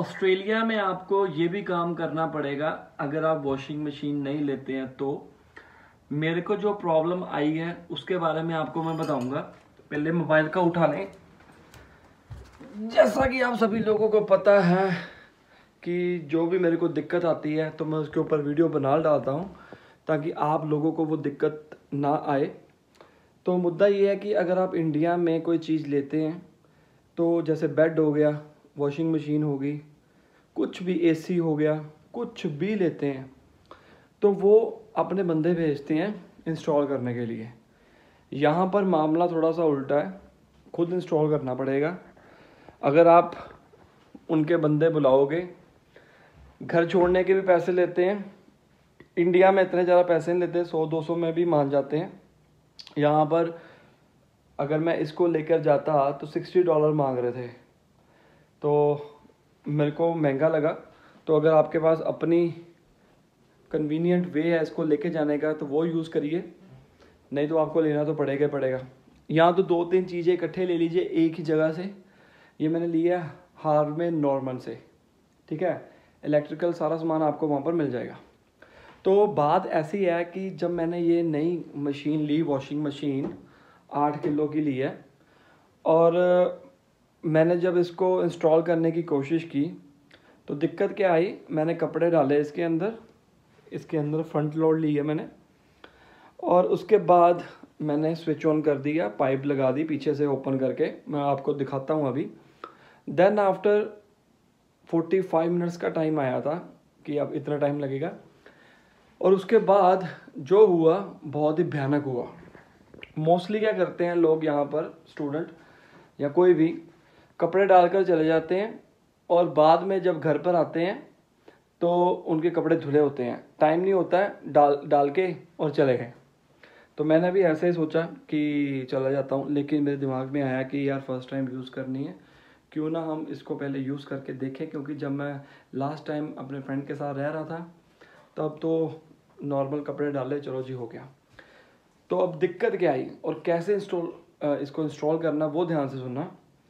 Australia में आपको ये भी काम करना पड़ेगा अगर आप वॉशिंग मशीन नहीं लेते हैं तो। मेरे को जो प्रॉब्लम आई है उसके बारे में आपको मैं बताऊंगा। पहले मोबाइल का उठा लें। जैसा कि आप सभी लोगों को पता है कि जो भी मेरे को दिक्कत आती है तो मैं उसके ऊपर वीडियो बना डालता हूँ ताकि आप लोगों को वो दिक्कत ना आए। तो मुद्दा ये है कि अगर आप इंडिया में कोई चीज़ लेते हैं तो जैसे बेड हो गया, वॉशिंग मशीन हो गई, कुछ भी एसी हो गया, कुछ भी लेते हैं तो वो अपने बंदे भेजते हैं इंस्टॉल करने के लिए। यहाँ पर मामला थोड़ा सा उल्टा है, खुद इंस्टॉल करना पड़ेगा। अगर आप उनके बंदे बुलाओगे, घर छोड़ने के भी पैसे लेते हैं। इंडिया में इतने ज़्यादा पैसे नहीं लेते, 100-200 में भी मान जाते हैं। यहाँ पर अगर मैं इसको लेकर जाता तो $60 मांग रहे थे, तो मेरे को महंगा लगा। तो अगर आपके पास अपनी कन्वीनियंट वे है इसको लेके जाने का तो वो यूज़ करिए, नहीं तो आपको लेना तो पड़ेगा पड़ेगा। यहाँ तो 2-3 चीज़ें इकट्ठे ले लीजिए एक ही जगह से। ये मैंने लिया हार्वेन नॉर्मन से, ठीक है। इलेक्ट्रिकल सारा सामान आपको वहाँ पर मिल जाएगा। तो बात ऐसी है कि जब मैंने ये नई मशीन ली, वॉशिंग मशीन 8 किलो की ली है, और मैंने जब इसको इंस्टॉल करने की कोशिश की तो दिक्कत क्या आई। मैंने कपड़े डाले इसके अंदर फ्रंट लोड ली है मैंने, और उसके बाद मैंने स्विच ऑन कर दिया, पाइप लगा दी पीछे से ओपन करके। मैं आपको दिखाता हूँ अभी। देन आफ्टर 45 मिनट्स का टाइम आया था कि अब इतना टाइम लगेगा, और उसके बाद जो हुआ बहुत ही भयानक हुआ। मोस्टली क्या करते हैं लोग यहाँ पर, स्टूडेंट या कोई भी, कपड़े डालकर चले जाते हैं और बाद में जब घर पर आते हैं तो उनके कपड़े धुले होते हैं, टाइम नहीं होता है, डाल के और चले गए। तो मैंने भी ऐसे ही सोचा कि चला जाता हूँ, लेकिन मेरे दिमाग में आया कि यार फर्स्ट टाइम यूज़ करनी है, क्यों ना हम इसको पहले यूज़ करके देखें। क्योंकि जब मैं लास्ट टाइम अपने फ्रेंड के साथ रह रहा था तब तो नॉर्मल कपड़े डाले, चलो जी हो गया। तो अब दिक्कत क्या आई और कैसे इसको इंस्टॉल करना वो ध्यान से सुनना।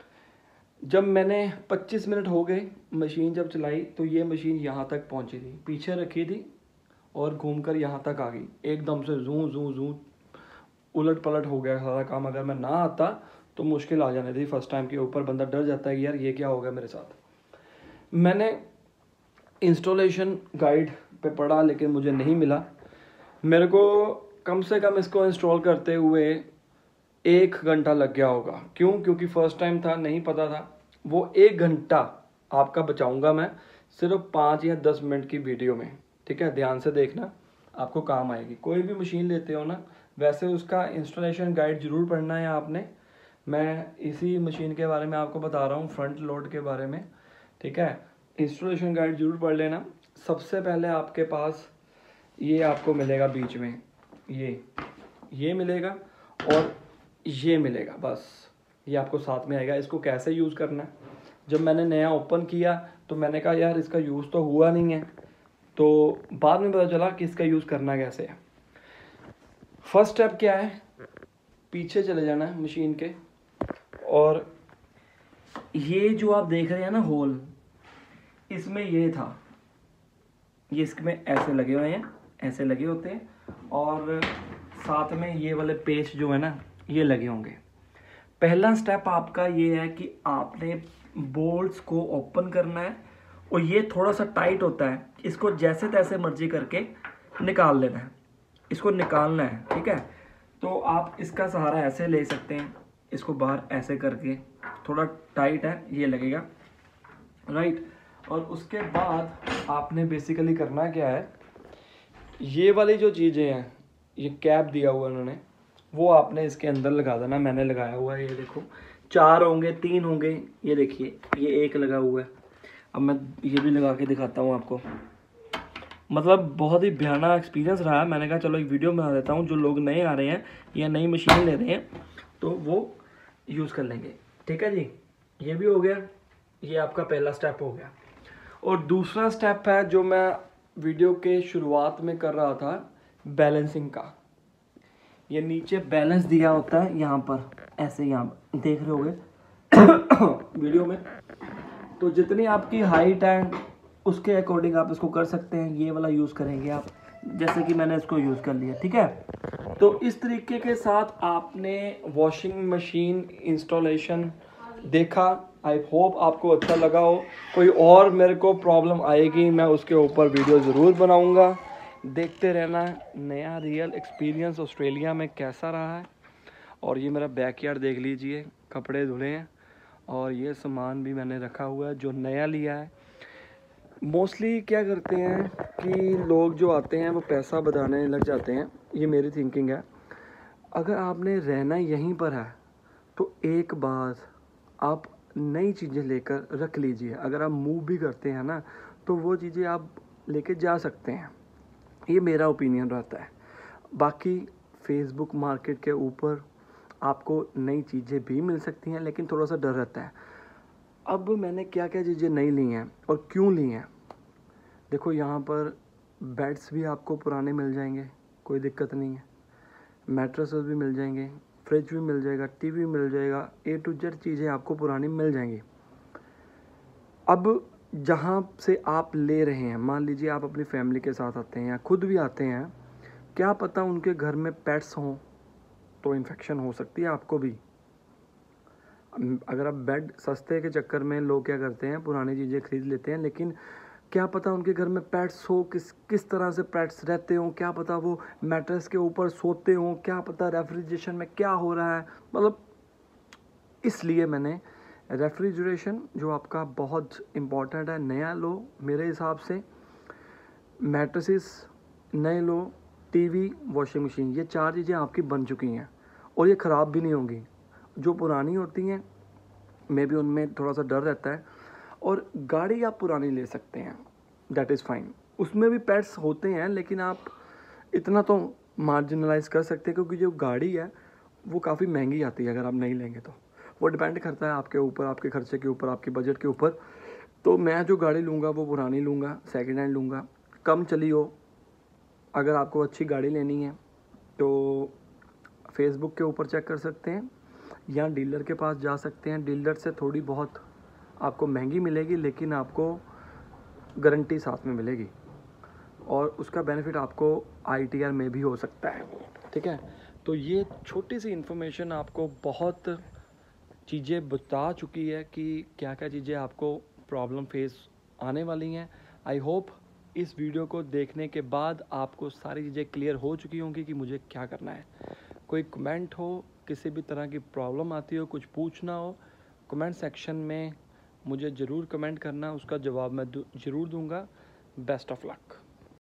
जब मैंने 25 मिनट हो गए मशीन जब चलाई तो ये मशीन यहाँ तक पहुँची थी, पीछे रखी थी और घूमकर यहाँ तक आ गई एकदम से। जूं जूं जूं उलट पलट हो गया सारा काम। अगर मैं ना आता तो मुश्किल आ जाने थी। फर्स्ट टाइम के ऊपर बंदा डर जाता है कि यार ये क्या हो गया मेरे साथ। मैंने इंस्टॉलेशन गाइड पे पढ़ा लेकिन मुझे नहीं मिला। मेरे को कम से कम इसको इंस्टॉल करते हुए 1 घंटा लग गया होगा। क्यों? क्योंकि फर्स्ट टाइम था, नहीं पता था। वो 1 घंटा आपका बचाऊंगा मैं सिर्फ 5 या 10 मिनट की वीडियो में, ठीक है। ध्यान से देखना, आपको काम आएगी। कोई भी मशीन लेते हो ना, वैसे उसका इंस्टॉलेशन गाइड जरूर पढ़ना है आपने। मैं इसी मशीन के बारे में आपको बता रहा हूँ, फ्रंट लोड के बारे में, ठीक है। इंस्टॉलेशन गाइड जरूर पढ़ लेना। सबसे पहले आपके पास ये आपको मिलेगा बीच में, ये मिलेगा और ये मिलेगा, बस ये आपको साथ में आएगा। इसको कैसे यूज़ करना है, जब मैंने नया ओपन किया तो मैंने कहा यार इसका यूज़ तो हुआ नहीं है, तो बाद में पता चला कि इसका यूज़ करना कैसे है। फर्स्ट स्टेप क्या है, पीछे चले जाना है मशीन के, और ये जो आप देख रहे हैं ना होल, इसमें ये था, ये इसमें ऐसे लगे हुए हैं, ऐसे लगे होते हैं, और साथ में ये वाले पेच जो है ना ये लगे होंगे। पहला स्टेप आपका ये है कि आपने बोल्ट्स को ओपन करना है, और ये थोड़ा सा टाइट होता है, इसको जैसे तैसे मर्जी करके निकाल लेना है, इसको निकालना है, ठीक है। तो आप इसका सहारा ऐसे ले सकते हैं, इसको बाहर ऐसे करके, थोड़ा टाइट है ये लगेगा, राइट। और उसके बाद आपने बेसिकली करना क्या है, ये वाली जो चीज़ें हैं, ये कैप दिया हुआ उन्होंने, वो आपने इसके अंदर लगा देना। मैंने लगाया हुआ है, ये देखो 4 होंगे, 3 होंगे, ये देखिए ये 1 लगा हुआ है। अब मैं ये भी लगा के दिखाता हूँ आपको। मतलब बहुत ही भयानक एक्सपीरियंस रहा है। मैंने कहा चलो एक वीडियो बना देता हूँ, जो लोग नए आ रहे हैं या नई मशीन ले रहे हैं तो वो यूज़ कर लेंगे, ठीक है जी। ये भी हो गया, ये आपका पहला स्टेप हो गया। और दूसरा स्टेप है जो मैं वीडियो के शुरुआत में कर रहा था, बैलेंसिंग का। ये नीचे बैलेंस दिया होता है यहाँ पर, ऐसे यहाँ देख रहे होगे वीडियो में, तो जितनी आपकी हाइट है उसके अकॉर्डिंग आप इसको कर सकते हैं। ये वाला यूज़ करेंगे आप, जैसे कि मैंने इसको यूज़ कर लिया, ठीक है। तो इस तरीके के साथ आपने वॉशिंग मशीन इंस्टॉलेशन देखा। आई होप आपको अच्छा लगा हो। कोई और मेरे को प्रॉब्लम आएगी मैं उसके ऊपर वीडियो ज़रूर बनाऊंगा। देखते रहना नया रियल एक्सपीरियंस ऑस्ट्रेलिया में कैसा रहा है। और ये मेरा बैकयार्ड देख लीजिए, कपड़े धुले हैं और ये सामान भी मैंने रखा हुआ है जो नया लिया है। मोस्टली क्या करते हैं कि लोग जो आते हैं वो पैसा बताने लग जाते हैं, ये मेरी थिंकिंग है। अगर आपने रहना यहीं पर है तो एक बार आप नई चीज़ें लेकर रख लीजिए। अगर आप मूव भी करते हैं ना तो वो चीज़ें आप लेके जा सकते हैं, ये मेरा ओपिनियन रहता है। बाकी फेसबुक मार्केट के ऊपर आपको नई चीज़ें भी मिल सकती हैं, लेकिन थोड़ा सा डर रहता है। अब मैंने क्या क्या चीज़ें नई ली हैं और क्यों ली हैं, देखो यहाँ पर बेड्स भी आपको पुराने मिल जाएंगे, कोई दिक्कत नहीं है। मैट्रेसेस भी मिल जाएंगे, फ्रिज भी मिल जाएगा, टीवी मिल जाएगा, ए टू जेड चीज़ें आपको पुरानी मिल जाएंगी। अब जहाँ से आप ले रहे हैं, मान लीजिए आप अपनी फैमिली के साथ आते हैं या खुद भी आते हैं, क्या पता उनके घर में पेट्स हों तो इन्फेक्शन हो सकती है आपको भी। अगर आप बेड सस्ते के चक्कर में लोग क्या करते हैं, पुरानी चीज़ें खरीद लेते हैं, लेकिन क्या पता उनके घर में पेट्स हो, किस तरह से पेट्स रहते हों, क्या पता वो मैट्रेस के ऊपर सोते हों, क्या पता रेफ्रिजरेशन में क्या हो रहा है। मतलब इसलिए मैंने रेफ्रिजरेशन जो आपका बहुत इम्पॉर्टेंट है, नया लो मेरे हिसाब से। मैट्रेसेस नए लो, टीवी, वॉशिंग मशीन, ये 4 चीज़ें आपकी बन चुकी हैं और ये ख़राब भी नहीं होंगी। जो पुरानी होती हैं मे भी उनमें थोड़ा सा डर रहता है। और गाड़ी आप पुरानी ले सकते हैं, दैट इज़ फाइन, उसमें भी पेट्स होते हैं, लेकिन आप इतना तो मार्जिनलाइज कर सकते हैं क्योंकि जो गाड़ी है वो काफ़ी महंगी आती है अगर आप नहीं लेंगे तो। वो डिपेंड करता है आपके ऊपर, आपके खर्चे के ऊपर, आपके बजट के ऊपर। तो मैं जो गाड़ी लूँगा वो पुरानी लूँगा, सेकेंड हैंड लूँगा, कम चली हो। अगर आपको अच्छी गाड़ी लेनी है तो फेसबुक के ऊपर चेक कर सकते हैं या डीलर के पास जा सकते हैं। डीलर से थोड़ी बहुत आपको महंगी मिलेगी, लेकिन आपको गारंटी साथ में मिलेगी और उसका बेनिफिट आपको ITR में भी हो सकता है, ठीक है। तो ये छोटी सी इन्फॉर्मेशन आपको बहुत चीज़ें बता चुकी है कि क्या क्या चीज़ें आपको प्रॉब्लम फेस आने वाली हैं। आई होप इस वीडियो को देखने के बाद आपको सारी चीज़ें क्लियर हो चुकी होंगी कि मुझे क्या करना है। कोई कमेंट हो, किसी भी तरह की प्रॉब्लम आती हो, कुछ पूछना हो, कमेंट सेक्शन में मुझे ज़रूर कमेंट करना, उसका जवाब मैं ज़रूर दूंगा। Best of luck.